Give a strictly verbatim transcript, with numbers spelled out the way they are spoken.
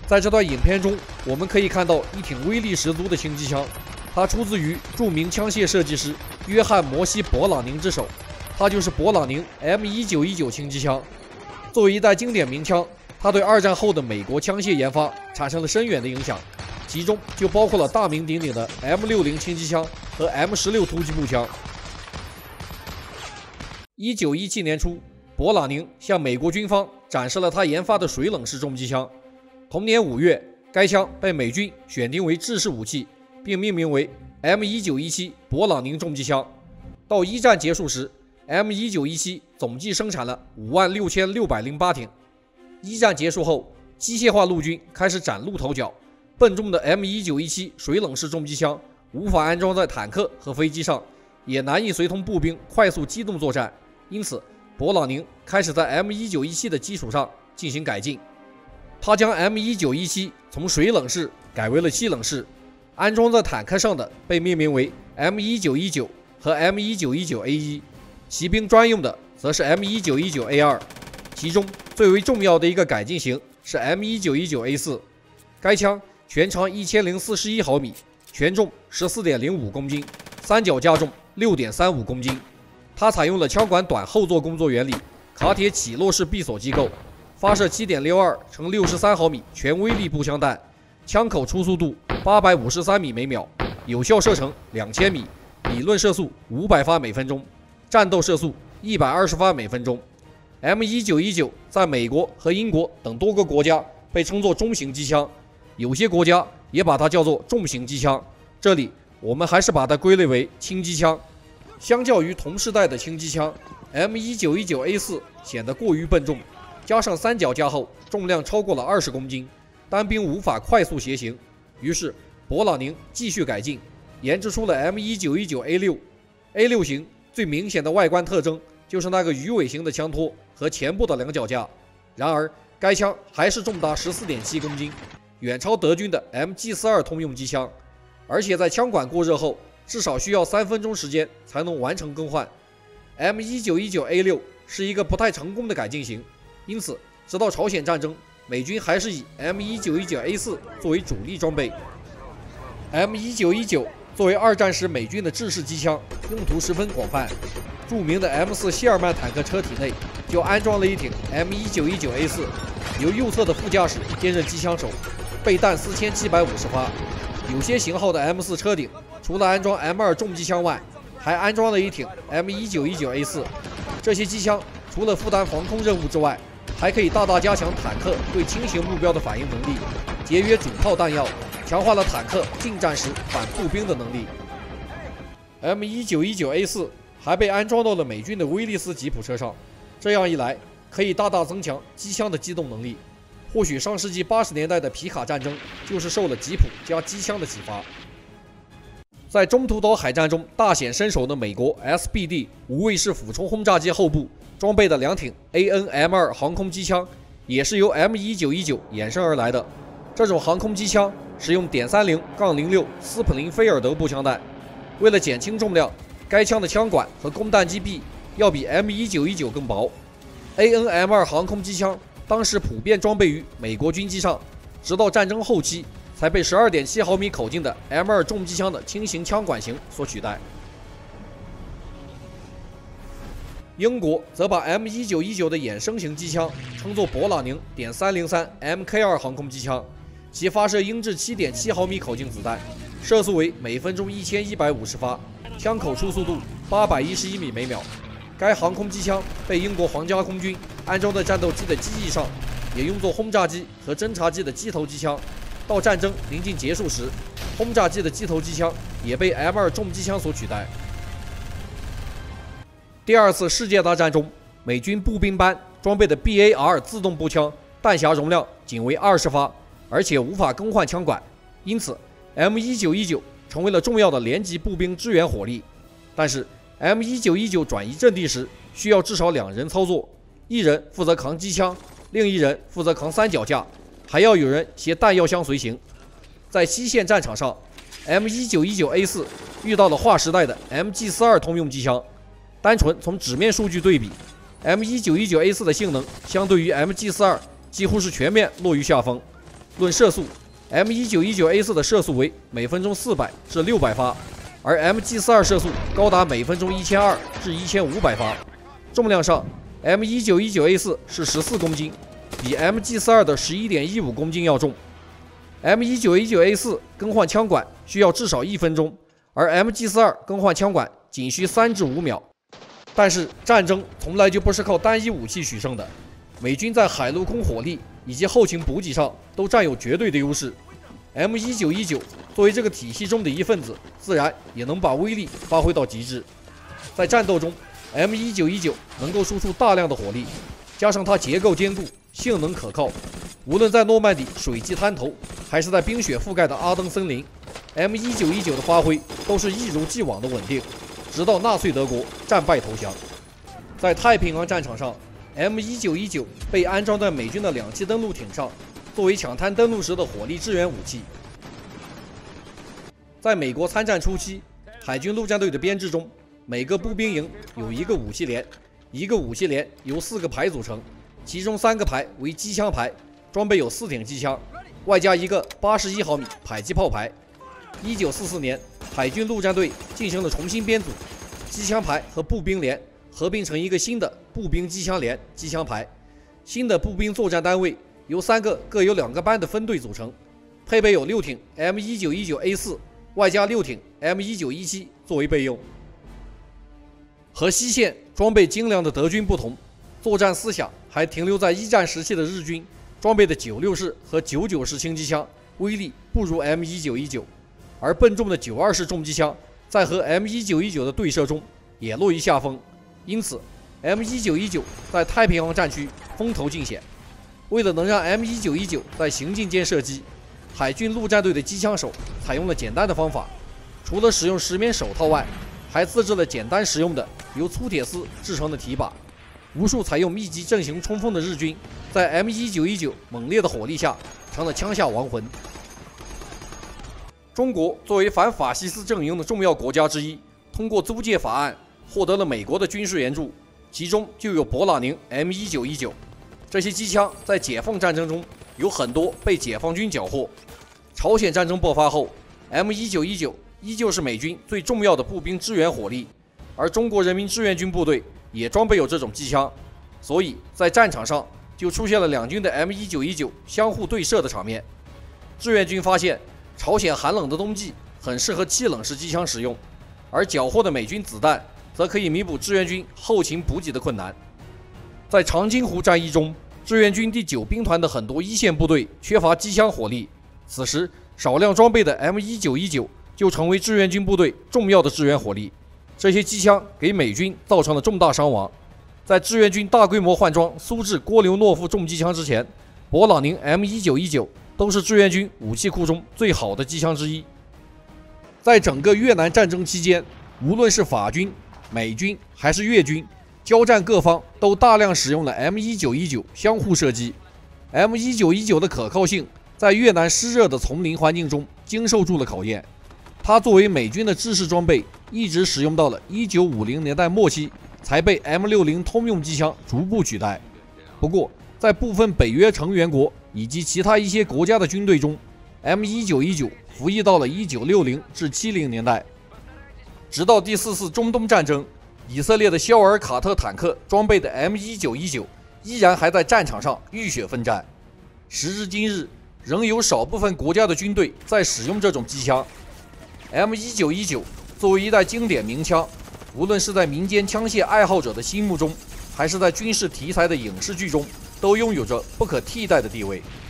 在这段影片中，我们可以看到一挺威力十足的轻机枪，它出自于著名枪械设计师约翰·摩西·勃朗宁之手，它就是勃朗宁 M 一九一九轻机枪。作为一代经典名枪，它对二战后的美国枪械研发产生了深远的影响，其中就包括了大名鼎鼎的 M 六十轻机枪和 M 十六突击步枪。一九一七年初，勃朗宁向美国军方展示了他研发的水冷式重机枪。同年五月，该枪被美军选定为制式武器，并命名为 M 一九一七勃朗宁重机枪。到一战结束时， M 一九一七总计生产了五万六千六百零八挺。一战结束后，机械化陆军开始崭露头角，笨重的 M 一九一七水冷式重机枪无法安装在坦克和飞机上，也难以随同步兵快速机动作战，因此勃朗宁开始在 M 一九一七的基础上进行改进。他将 M 一九一七从水冷式改为了气冷式，安装在坦克上的被命名为 M 一九一九 和 M 一九一九 A 一， 骑兵专用的则是 M 一九一九 A 二， 其中最为重要的一个改进型是 M 一九一九 A 四， 该枪全长一千零四十一毫米，全重 十四点零五公斤，三角加重 六点三五公斤。它采用了枪管短后座工作原理，卡铁起落式闭锁机构，发射 七点六二乘六十三毫米全威力步枪弹，枪口初速度八百五十三米每秒，有效射程两千米，理论射速五百发每分钟，战斗射速一百二十发每分钟。M 一九一九在美国和英国等多个国家被称作中型机枪，有些国家也把它叫做重型机枪，这里我们还是把它归类为轻机枪。相较于同时代的轻机枪， M 一九一九 A 四 显得过于笨重，加上三脚架后重量超过了二十公斤，单兵无法快速携行。于是勃朗宁继续改进，研制出了 M 一九一九 A 六。 A 六 型最明显的外观特征就是那个鱼尾型的枪托和前部的两脚架，然而该枪还是重达 十四点七公斤，远超德军的 M G 四十二通用机枪，而且在枪管过热后至少需要三分钟时间才能完成更换。 M 一九一九 A 六 是一个不太成功的改进型，因此直到朝鲜战争，美军还是以 M 一九一九 A 四 作为主力装备。 M 一九一九 作为二战时美军的制式机枪，用途十分广泛。著名的 M 四 谢尔曼坦克车体内就安装了一挺 M 一九一九 A 四， 由右侧的副驾驶兼任机枪手，备弹四千七百五十发。有些型号的 M 四 车顶除了安装 M 二 重机枪外，还安装了一挺 M 一九一九 A 四。 这些机枪除了负担防空任务之外，还可以大大加强坦克对轻型目标的反应能力，节约主炮弹药，强化了坦克近战时反步兵的能力。 M 一九一九 A 四 还被安装到了美军的威利斯吉普车上，这样一来可以大大增强机枪的机动能力。或许上世纪八十年代的皮卡战争就是受了吉普加机枪的启发。在中途岛海战中大显身手的美国 S B D 无畏式俯冲轰炸机后部装备的两挺 A N M 二 航空机枪，也是由 M 一九一九 衍生而来的。这种航空机枪使用点三零零六斯普林菲尔德步枪弹，为了减轻重量，该枪的枪管和供弹机臂要比 M 一九一九更薄。 A N M 二 航空机枪当时普遍装备于美国军机上，直到战争后期才被 十二点七毫米口径的 M 二 重机枪的轻型枪管型所取代。英国则把 M 一九一九的衍生型机枪称作勃朗宁点三零三 M K 二 航空机枪，其发射英制 七点七毫米口径子弹，射速为每分钟一千一百五十发，枪口初速度八百一十一米每秒。该航空机枪被英国皇家空军安装在战斗机的机翼上，也用作轰炸机和侦察机的机头机枪。到战争临近结束时，轰炸机的机头机枪也被 M 二 重机枪所取代。第二次世界大战中，美军步兵班装备的 B A R 自动步枪弹匣容量仅为二十发，而且无法更换枪管，因此 M 一九一九 成为了重要的连级步兵支援火力。但是 M 一九一九 转移阵地时需要至少两人操作，一人负责扛机枪，另一人负责扛三脚架，还要有人携弹药箱随行。在西线战场上， M 一九一九 A 四 遇到了划时代的 M G 四十二通用机枪。单纯从纸面数据对比， M 一九一九 A 四 的性能相对于 M G 四十二 几乎是全面落于下风。 论射速 ，M 一九一九 A 四 的射速为每分钟四百至六百发，而 M G 四十二 射速高达每分钟一千二至一千五百发。重量上 ，M 一九一九 A 四 是十四公斤，比 M G 四十二 的十一点一五公斤要重。M 一九一九 A 四 更换枪管需要至少一分钟，而 M G 四十二 更换枪管仅需三至五秒。但是战争从来就不是靠单一武器取胜的，美军在海陆空火力以及后勤补给上都占有绝对的优势。M 一九一九 作为这个体系中的一份子，自然也能把威力发挥到极致。在战斗中 ，M 一九一九 能够输出大量的火力，加上它结构坚固、性能可靠，无论在诺曼底水季滩头，还是在冰雪覆盖的阿登森林 ，M 一九一九 的发挥都是一如既往的稳定。直到纳粹德国战败投降。在太平洋战场上 ，M 一九一九 被安装在美军的两栖登陆艇上，作为抢滩登陆时的火力支援武器。在美国参战初期，海军陆战队的编制中，每个步兵营有一个武器连，一个武器连由四个排组成，其中三个排为机枪排，装备有四挺机枪，外加一个八十一毫米迫击炮排。一九四四年，海军陆战队进行了重新编组，机枪排和步兵连合并成一个新的步兵机枪连机枪排。新的步兵作战单位由三个各有两个班的分队组成，配备有六挺 M 一九一九 A 四，外加六挺 M 一九一七作为备用。和西线装备精良的德军不同，作战思想还停留在一战时期的日军装备的九六式和九九式轻机枪威力不如 M 一九一九。而笨重的九二式重机枪在和 M 一九一九 的对射中也落于下风，因此 M 一九一九 在太平洋战区风头尽显。为了能让 M 一九一九 在行进间射击，海军陆战队的机枪手采用了简单的方法，除了使用石棉手套外，还自制了简单实用的由粗铁丝制成的提把。无数采用密集阵型冲锋的日军，在 M 一九一九 猛烈的火力下成了枪下亡魂。中国作为反法西斯阵营的重要国家之一，通过租借法案获得了美国的军事援助，其中就有勃朗宁 M 一九一九。这些机枪在解放战争中有很多被解放军缴获。朝鲜战争爆发后 ，M 一九一九依旧是美军最重要的步兵支援火力，而中国人民志愿军部队也装备有这种机枪，所以在战场上就出现了两军的 M 一九一九相互对射的场面。志愿军发现朝鲜寒冷的冬季很适合气冷式机枪使用，而缴获的美军子弹则可以弥补志愿军后勤补给的困难。在长津湖战役中，志愿军第九兵团的很多一线部队缺乏机枪火力，此时少量装备的 M 一九一九就成为志愿军部队重要的支援火力。这些机枪给美军造成了重大伤亡。在志愿军大规模换装苏制郭留诺夫重机枪之前，勃朗宁 M 一九一九都是志愿军武器库中最好的机枪之一。在整个越南战争期间，无论是法军、美军还是越军，交战各方都大量使用了 M 一九一九相互射击。M 一九一九的可靠性在越南湿热的丛林环境中经受住了考验。它作为美军的制式装备，一直使用到了一九五零年代末期，才被 M 六十 通用机枪逐步取代。不过，在部分北约成员国以及其他一些国家的军队中 ，M 一九一九服役到了一九六零至七零年代，直到第四次中东战争，以色列的肖尔卡特坦克装备的 M 一九一九依然还在战场上浴血奋战。时至今日，仍有少部分国家的军队在使用这种机枪。M 一九一九作为一代经典名枪，无论是在民间枪械爱好者的心目中，还是在军事题材的影视剧中，都拥有着不可替代的地位。